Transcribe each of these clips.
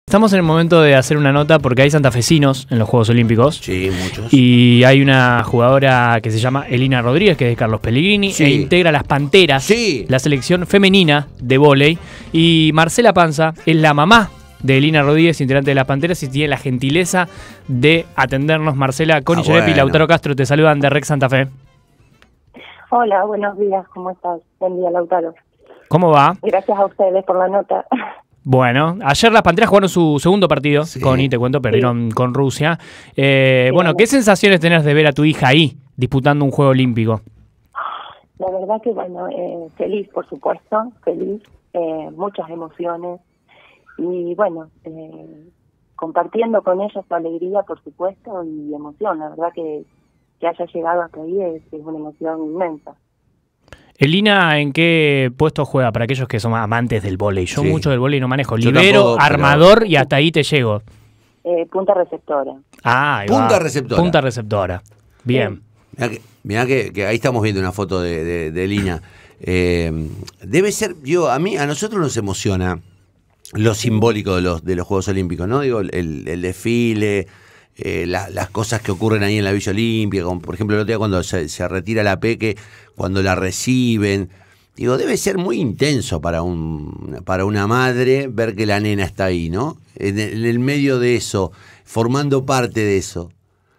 Estamos en el momento de hacer una nota porque hay santafesinos en los Juegos Olímpicos. Sí, muchos. Y hay una jugadora que se llama Elina Rodríguez, que es de Carlos Pellegrini, Sí. e integra las Panteras, Sí. la selección femenina de vóley. Y Marcela Panza es la mamá de Elina Rodríguez, integrante de las Panteras, y tiene la gentileza de atendernos. Marcela, Connie Giuseppe y Lautaro Castro te saludan de Rex Santa Fe. Hola, buenos días, ¿cómo estás? Buen día, Lautaro. ¿Cómo va? Gracias a ustedes por la nota. Bueno, ayer las Panteras jugaron su segundo partido, Sí. Connie, te cuento, perdieron con Rusia. Bueno, ¿qué sensaciones tenés de ver a tu hija ahí disputando un Juego Olímpico? La verdad que, bueno, feliz, por supuesto, feliz, muchas emociones y, bueno, compartiendo con ella su alegría, por supuesto, y emoción. La verdad que haya llegado hasta ahí es una emoción inmensa. Elina, ¿en qué puesto juega para aquellos que son amantes del vóley? Yo Sí. mucho del vóley no manejo. Yo Libero, tampoco, pero- armador y hasta ahí te llego. Punta receptora. Ah, ahí va. Punta receptora. Punta receptora. Bien. Mirá que ahí estamos viendo una foto de Elina. Debe ser, a nosotros nos emociona lo simbólico de los Juegos Olímpicos, ¿no? Digo, el desfile, las cosas que ocurren ahí en la Villa Olímpica, como por ejemplo el otro día cuando se retira la Peque, cuando la reciben. Digo, debe ser muy intenso para una madre ver que la nena está ahí, ¿no? En el medio de eso, formando parte de eso.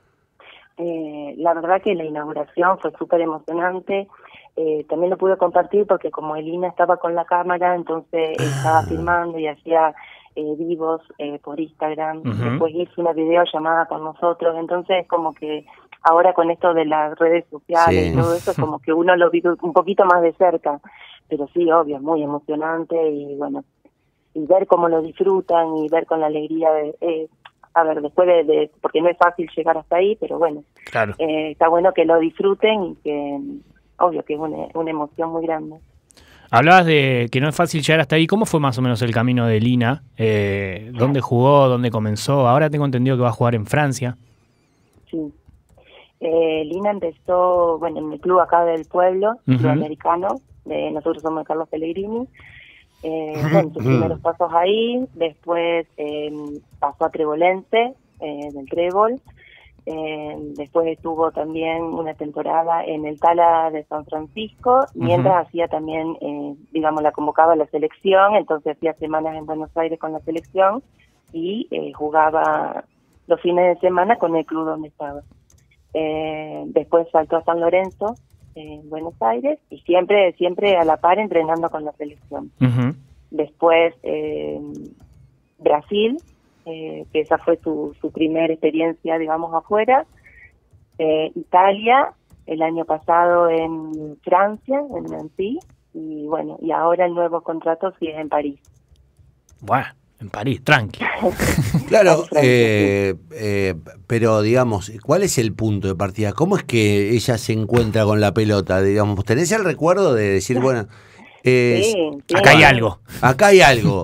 La verdad que la inauguración fue súper emocionante. También lo pude compartir porque como Elina estaba con la cámara, entonces estaba filmando y hacía vivos por Instagram. Después hizo una videollamada con nosotros. Entonces como que ahora con esto de las redes sociales Sí. y todo eso, como que uno lo vive un poquito más de cerca. Pero sí, obvio, es muy emocionante y bueno, y ver cómo lo disfrutan y ver con la alegría de... a ver, después de porque no es fácil llegar hasta ahí, pero bueno, Claro. está bueno que lo disfruten y que, obvio, que es una emoción muy grande. Hablabas de que no es fácil llegar hasta ahí. ¿Cómo fue más o menos el camino de Elina? ¿Dónde jugó? ¿Dónde comenzó? Ahora tengo entendido que va a jugar en Francia. Sí. Lina empezó, bueno, en el club acá del pueblo, club americano, nosotros somos de Carlos Pellegrini. Bueno, sus primeros pasos ahí, después pasó a Trebolense, del Trébol. Después estuvo también una temporada en el Tala de San Francisco, mientras hacía también, digamos, la convocaba a la selección, entonces hacía semanas en Buenos Aires con la selección y jugaba los fines de semana con el club donde estaba. Después saltó a San Lorenzo, en Buenos Aires, y siempre a la par entrenando con la selección. Después Brasil, que esa fue su primera experiencia, digamos, afuera. Italia, el año pasado en Francia, en Nancy, y bueno, y ahora el nuevo contrato sí es en París. Bueno, en París, tranqui. Claro, Francia, pero digamos, ¿cuál es el punto de partida? ¿Cómo es que ella se encuentra con la pelota? Digamos, ¿tenés el recuerdo de decir, bueno, Sí, Acá hay algo. acá hay algo?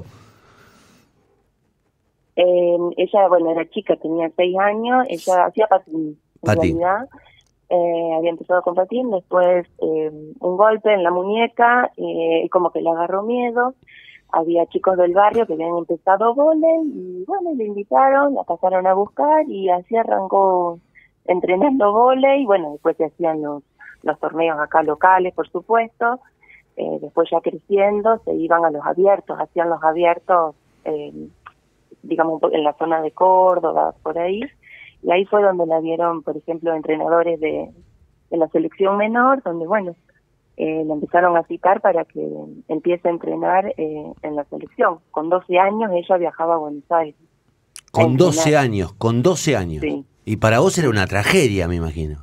Ella, bueno, era chica, tenía 6 años, ella hacía patín, en Patín. realidad. Había empezado con patín, después un golpe en la muñeca, y como que le agarró miedo. Había chicos del barrio que habían empezado vóley y bueno, le invitaron, la pasaron a buscar y así arrancó entrenando vóley. Y bueno, después se hacían los torneos acá locales, por supuesto. Después ya creciendo, se iban a los abiertos, hacían los abiertos, digamos, en la zona de Córdoba, por ahí. Y ahí fue donde la vieron, por ejemplo, entrenadores de la selección menor, donde, bueno, la empezaron a citar para que empiece a entrenar en la selección. Con 12 años ella viajaba a Buenos Aires. Con 12 años, con 12 años. Sí. Y para vos era una tragedia, me imagino.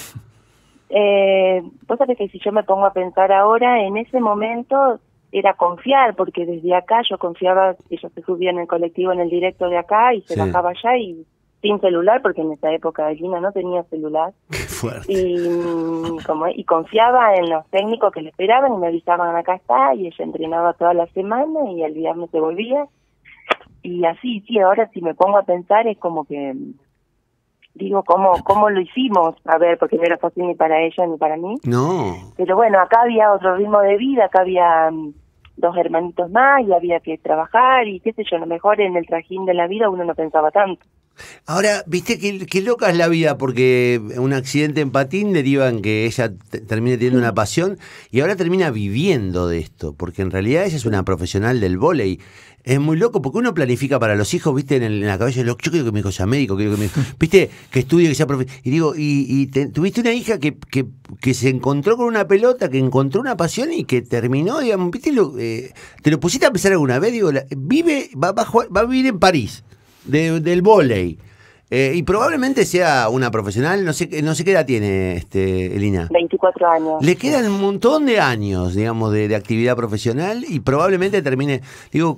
Vos sabés que si yo me pongo a pensar ahora, en ese momento era confiar, porque desde acá yo confiaba, ella se subía en el colectivo en el directo de acá y se Sí. bajaba allá y sin celular, porque en esa época Elina no tenía celular. Qué fuerte. Y confiaba en los técnicos que le esperaban y me avisaban acá está, y ella entrenaba toda la semana y el viernes se volvía. Y así, sí, ahora si me pongo a pensar es como que, digo, ¿cómo lo hicimos? A ver, porque no era fácil ni para ella ni para mí. No. Pero bueno, acá había otro ritmo de vida, acá había 2 hermanitos más y había que trabajar y qué sé yo, a lo mejor en el trajín de la vida uno no pensaba tanto. Ahora, viste qué loca es la vida, porque un accidente en patín deriva en que ella termine teniendo una pasión y ahora termina viviendo de esto, porque en realidad ella es una profesional del vóley. Es muy loco porque uno planifica para los hijos, viste, en la cabeza, yo quiero que mi hijo sea médico, quiero que mi hijo, viste, que estudie, que sea profesional. Y digo, tuviste una hija que se encontró con una pelota, que encontró una pasión y que terminó, digamos, viste, te lo pusiste a pensar alguna vez, digo, va a vivir en París. Del vóley. Y probablemente sea una profesional, no sé qué edad tiene Elina. 24 años. Le quedan un montón de años, digamos, de actividad profesional y probablemente termine, digo,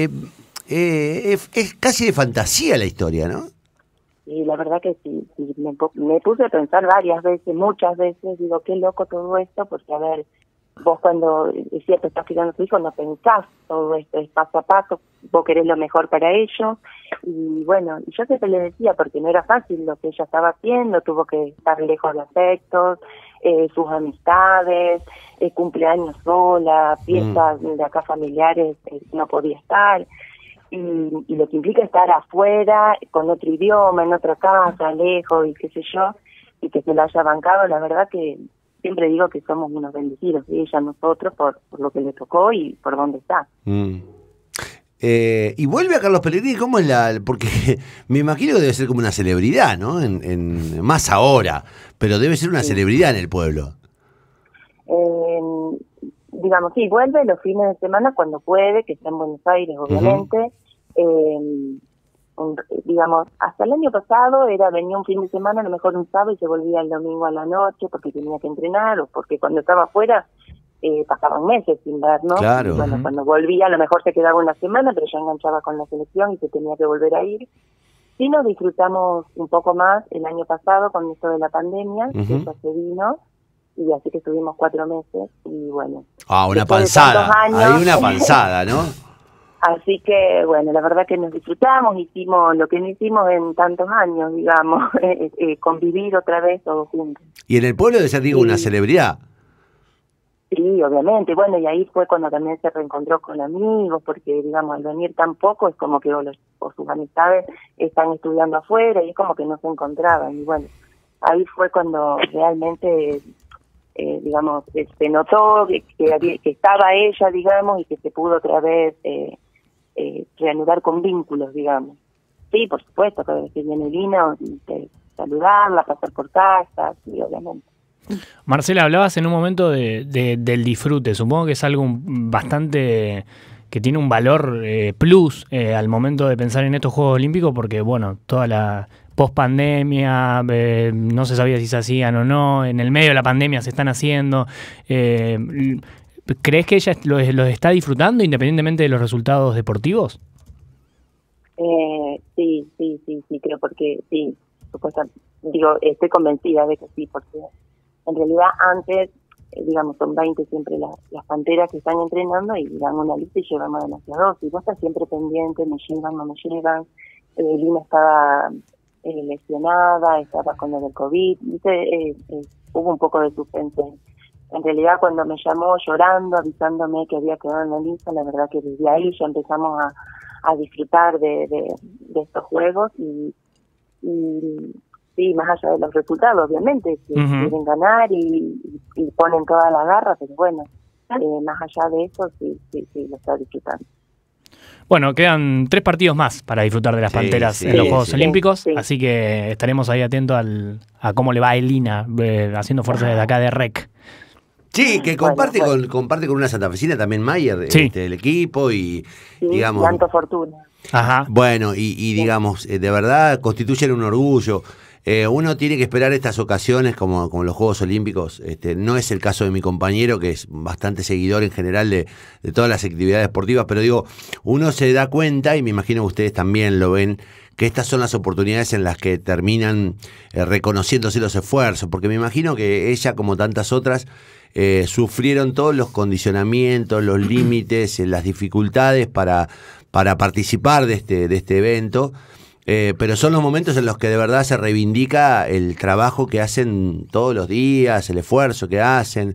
es casi de fantasía la historia, ¿no? Y la verdad que sí, me puse a pensar varias veces, muchas veces, digo, qué loco todo esto, porque a ver, vos cuando es cierto estás criando a tu hijo no pensás todo esto, es paso a paso, vos querés lo mejor para ellos, y bueno, yo siempre le decía, porque no era fácil lo que ella estaba haciendo, tuvo que estar lejos de afectos, sus amistades, cumpleaños sola, fiestas de acá familiares, no podía estar, y lo que implica estar afuera, con otro idioma, en otra casa, lejos, y qué sé yo, y que se la haya bancado, la verdad que siempre digo que somos unos bendecidos, y ella nosotros por lo que le tocó y por dónde está. Y vuelve a Carlos Pellegrini, ¿cómo es porque me imagino que debe ser como una celebridad, ¿no? Más ahora, pero debe ser una celebridad en el pueblo. Digamos, sí, vuelve los fines de semana cuando puede, que está en Buenos Aires, obviamente. Digamos, hasta el año pasado venía un fin de semana, a lo mejor un sábado y se volvía el domingo a la noche porque tenía que entrenar o porque cuando estaba afuera pasaban meses sin vernos. Claro. Y bueno, cuando volvía a lo mejor se quedaba una semana, pero ya enganchaba con la selección y se tenía que volver a ir. Sí nos disfrutamos un poco más el año pasado con esto de la pandemia, que ella se vino, y así que estuvimos 4 meses y bueno. Una panzada, hay una panzada, ¿no? Así que, bueno, la verdad que nos disfrutamos, hicimos lo que no hicimos en tantos años, digamos, convivir otra vez todos juntos. Y en el pueblo de ser, digo, una celebridad. Sí, obviamente, bueno, y ahí fue cuando también se reencontró con amigos, porque, digamos, al venir tan poco es como que o sus amistades están estudiando afuera y es como que no se encontraban. Y bueno, ahí fue cuando realmente, digamos, se notó que estaba ella, digamos, y que se pudo otra vez reanudar con vínculos, digamos. Sí, por supuesto, cada vez que viene Lina, saludarla, pasar por casa, sí, obviamente. Marcela, hablabas en un momento del disfrute, supongo que es algo bastante que tiene un valor plus al momento de pensar en estos Juegos Olímpicos, porque bueno, toda la post-pandemia, no se sabía si se hacían o no, en el medio de la pandemia se están haciendo. ¿Crees que ella los está disfrutando independientemente de los resultados deportivos? Sí, creo, porque sí, digo, estoy convencida de que sí, porque en realidad antes, digamos, son 20 siempre las panteras que están entrenando y dan una lista y llevamos demasiados, y vos estás siempre pendiente, me llevan, no me llevan. Lina estaba lesionada, estaba con lo del COVID, hubo un poco de suspense. En realidad cuando me llamó llorando, avisándome que había quedado en la lista, la verdad que desde ahí ya empezamos a disfrutar de estos juegos y sí, más allá de los resultados, obviamente, que quieren ganar y ponen toda la garra, pero bueno, más allá de eso, sí, lo está disfrutando. Bueno, quedan 3 partidos más para disfrutar de las Panteras en los Juegos Olímpicos, así que estaremos ahí atentos a cómo le va a Elina, haciendo fuerza desde acá de REC. Sí, que comparte con una santafesina también Mayer, el equipo y digamos... Tanto Fortuna. Ajá. Bueno, y digamos, de verdad constituyen un orgullo. Uno tiene que esperar estas ocasiones como los Juegos Olímpicos. No es el caso de mi compañero, que es bastante seguidor en general de todas las actividades deportivas, pero digo, uno se da cuenta, y me imagino que ustedes también lo ven, que estas son las oportunidades en las que terminan reconociéndose los esfuerzos, porque me imagino que ella, como tantas otras, sufrieron todos los condicionamientos, los límites, las dificultades para participar de este evento. Pero son los momentos en los que de verdad se reivindica el trabajo que hacen todos los días, el esfuerzo que hacen.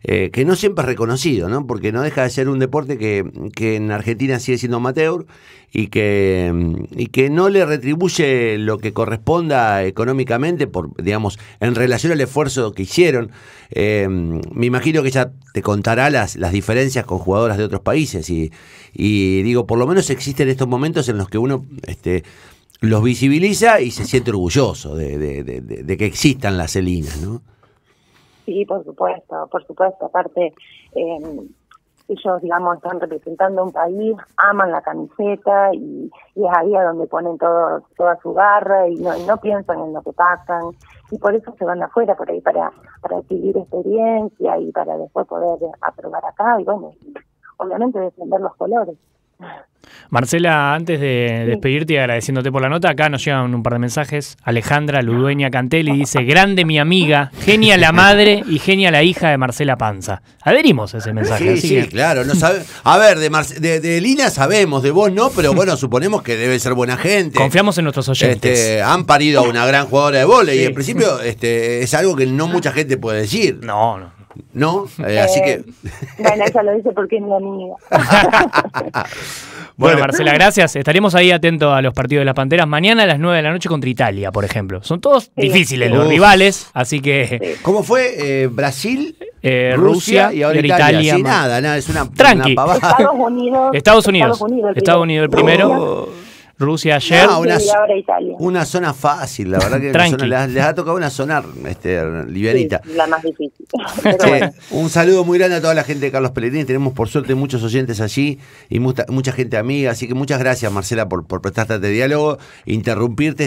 que no siempre es reconocido, ¿no? Porque no deja de ser un deporte que en Argentina sigue siendo amateur y que no le retribuye lo que corresponda económicamente, digamos, en relación al esfuerzo que hicieron. Me imagino que ella te contará las diferencias con jugadoras de otros países y digo, por lo menos existen estos momentos en los que uno los visibiliza y se siente orgulloso de que existan las Elinas, ¿no? Sí, por supuesto. Aparte, ellos, digamos, están representando un país, aman la camiseta y es ahí a donde ponen toda su garra y no piensan en lo que pasan. Y por eso se van afuera, por ahí, para adquirir experiencia y para después poder aprobar acá y, bueno, obviamente defender los colores. Marcela, antes de despedirte y agradeciéndote por la nota, acá nos llegan un par de mensajes. Alejandra Ludueña Cantelli dice: grande mi amiga, genia la madre y genia la hija de Marcela Panza. Adherimos a ese mensaje. Sí, claro. No sabe, a ver, de Lina sabemos, de vos no, pero bueno, suponemos que debe ser buena gente. Confiamos en nuestros oyentes. Han parido a una gran jugadora de vóley y en principio es algo que no mucha gente puede decir. No. ¿No? Así que... Bueno, ella lo dice porque es mi amiga. Bueno, Marcela, gracias. Estaremos ahí atentos a los partidos de las Panteras. Mañana a las 9 de la noche contra Italia, por ejemplo. Son todos difíciles los rivales, así que... ¿Cómo fue? Brasil, Rusia y ahora Italia. Sí, nada, es una pavada. Estados Unidos el primero. Rusia ayer. Una zona fácil, la verdad que les ha tocado una zona livianita. Sí, la más difícil. Un saludo muy grande a toda la gente de Carlos Pellegrini. Tenemos por suerte muchos oyentes allí y mucha gente amiga, así que muchas gracias, Marcela, por prestarte este diálogo. Interrumpirte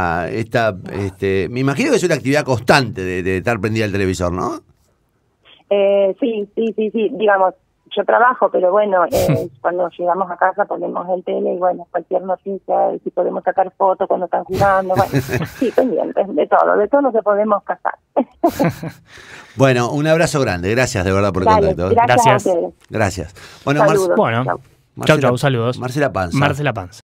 me imagino que es una actividad constante de estar prendida al televisor, ¿no? Sí, digamos, yo trabajo, pero bueno, cuando llegamos a casa ponemos el tele y bueno, cualquier noticia, si podemos sacar fotos cuando están jugando, bueno, sí, pendientes de todo lo que podemos cazar. Bueno, un abrazo grande, gracias de verdad por el contacto. Gracias. Gracias. Bueno, saludos. Chau, saludos. Marcela Panza.